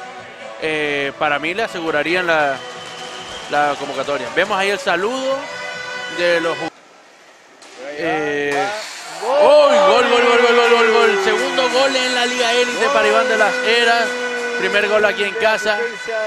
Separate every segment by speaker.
Speaker 1: para mí le asegurarían la convocatoria. Vemos ahí el saludo de los jugadores. Gol. Segundo gol en la Liga Élite para Iván de las Heras. Primer gol aquí en casa.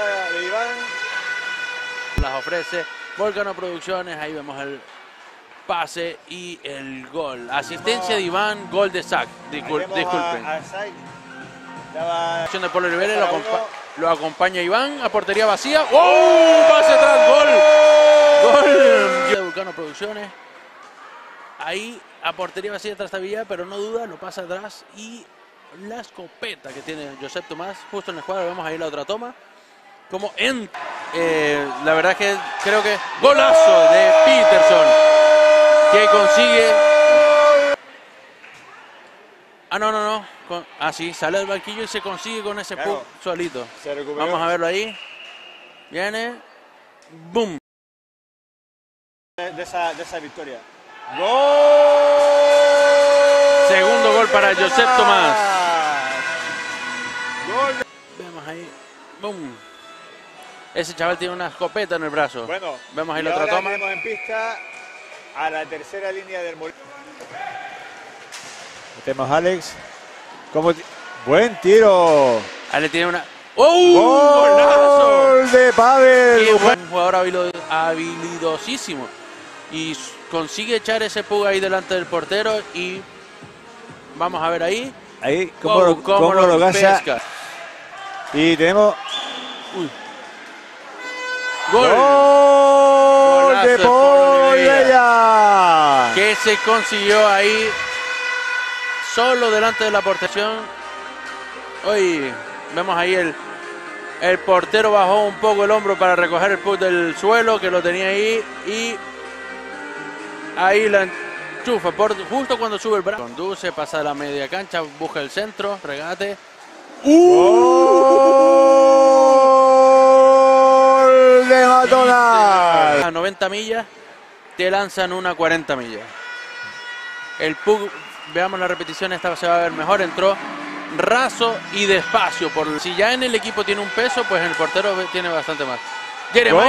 Speaker 1: Las ofrece Volcano Producciones. Ahí vemos el pase y el gol. Asistencia de Iván, gol de Zach. Disculpen. Acción de Polo Rivera, lo acompaña Iván a portería vacía. ¡Oh! Pase atrás, gol de Volcano Producciones. Ahí a portería vacía tras Villa, pero no duda, lo pasa atrás y la escopeta que tiene Josep Tomás justo en el cuadro. Vemos ahí la otra toma. Como la verdad que creo que golazo de Peterson que consigue. No. Sí, sale del banquillo y se consigue con ese puck solito. Vamos a verlo ahí. Viene. ¡Boom!
Speaker 2: De esa victoria.
Speaker 1: ¡Gol! Segundo gol para Josep Tomás.
Speaker 2: Gol.
Speaker 1: Vemos ahí. ¡Boom! Ese chaval tiene una escopeta en el brazo.
Speaker 2: Bueno,
Speaker 1: vemos ahí la otra toma.
Speaker 2: Tenemos en pista a la tercera línea del Molino. Metemos a Alex. Buen tiro.
Speaker 1: Ale tiene una. ¡Oh!
Speaker 2: ¡Gol de Pavel!
Speaker 1: Un jugador habilidosísimo. Y consigue echar ese pug ahí delante del portero. Y vamos a ver ahí.
Speaker 2: Ahí, cómo lo pesca. Y tenemos.
Speaker 1: Uy.
Speaker 2: ¡Gol de Paul Bella!
Speaker 1: Que se consiguió ahí solo delante de la portería. Hoy vemos ahí el portero bajó un poco el hombro para recoger el puck del suelo, que lo tenía ahí, y ahí la enchufa justo cuando sube el brazo. Conduce, pasa a la media cancha, busca el centro, regate.
Speaker 2: De McDonald.
Speaker 1: A 90 millas te lanzan una 40 millas. El puck, veamos la repetición, esta se va a ver mejor. Entró raso y despacio. Si ya en el equipo tiene un peso, pues en el portero tiene bastante más. Jeremai.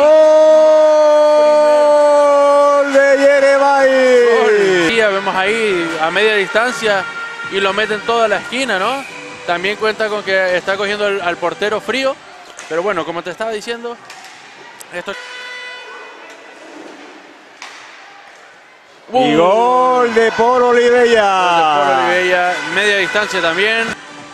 Speaker 2: ¡Gol de Jeremai!
Speaker 1: Ya vemos ahí a media distancia y lo mete en toda la esquina, ¿no? También cuenta con que está cogiendo al portero frío. Pero bueno, como te estaba diciendo, esto.
Speaker 2: Y gol de Paul Olivella.
Speaker 1: Media distancia también.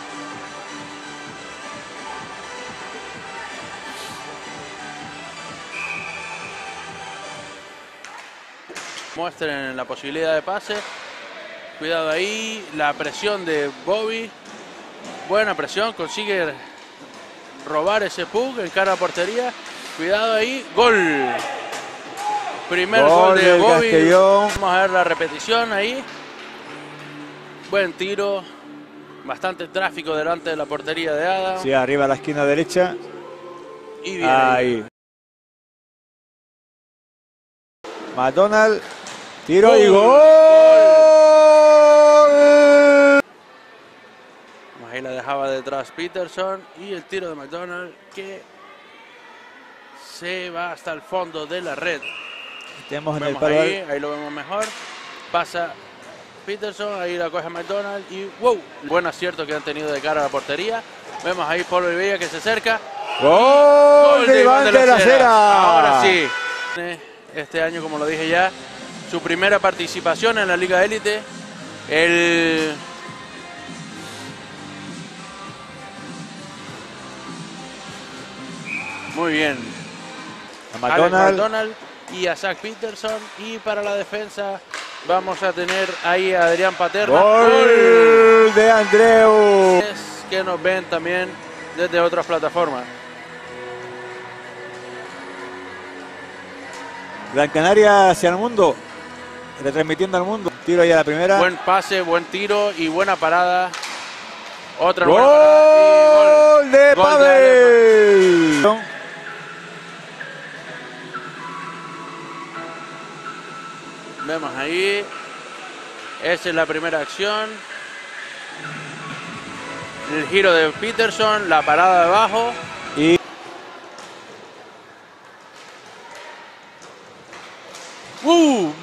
Speaker 1: Muestren la posibilidad de pase. Cuidado ahí, la presión de Bobby. Buena presión, consigue robar ese puck en cara a portería. Cuidado ahí, gol. Primer gol de Bobby.
Speaker 2: Castellón.
Speaker 1: Vamos a ver la repetición ahí. Buen tiro. Bastante tráfico delante de la portería de Adam.
Speaker 2: Sí, arriba a la esquina derecha.
Speaker 1: Y bien
Speaker 2: ahí. McDonald. Tiro y gol.
Speaker 1: Ahí la dejaba detrás Peterson. Y el tiro de McDonald que se va hasta el fondo de la red.
Speaker 2: Tenemos en el
Speaker 1: palo ahí lo vemos mejor. Pasa Peterson, ahí la coge McDonald y wow, buen acierto que han tenido de cara a la portería. Vemos ahí Polo Olivella que se acerca.
Speaker 2: ¡Gol de Iván de las Heras!
Speaker 1: Ahora sí. Este año, como lo dije ya, su primera participación en la Liga Élite. Muy bien.
Speaker 2: A McDonald
Speaker 1: y a Zach Peterson. Y para la defensa vamos a tener ahí a Adrián Paterna.
Speaker 2: ¡Gol de Andreu!
Speaker 1: Que nos ven también desde otras plataformas.
Speaker 2: Gran Canaria hacia el mundo. Retransmitiendo al mundo. Tiro ahí a la primera.
Speaker 1: Buen pase, buen tiro y buena parada. Otra
Speaker 2: ¡Gol!
Speaker 1: buena parada.
Speaker 2: ¡Gol de Pavel!
Speaker 1: Vemos ahí. Esa es la primera acción. El giro de Peterson, la parada de abajo.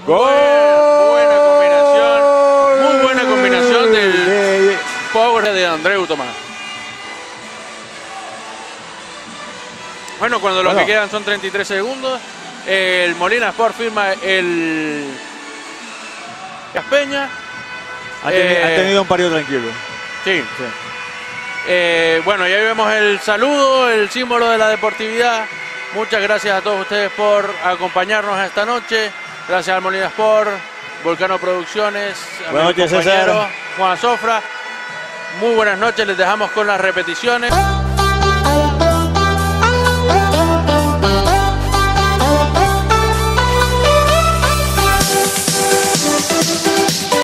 Speaker 1: Buena combinación. Muy buena combinación del power de Andreu Tomás. Bueno, cuando lo que quedan son 33 segundos, el Molina Sport firma el Caspeña.
Speaker 2: Ha tenido un partido tranquilo.
Speaker 1: Sí. Bueno, y ahí vemos el saludo, el símbolo de la deportividad. Muchas gracias a todos ustedes por acompañarnos esta noche. Gracias al Molina Sport, Volcano Producciones, a mi compañero Juan Sofra. Muy buenas noches, les dejamos con las repeticiones.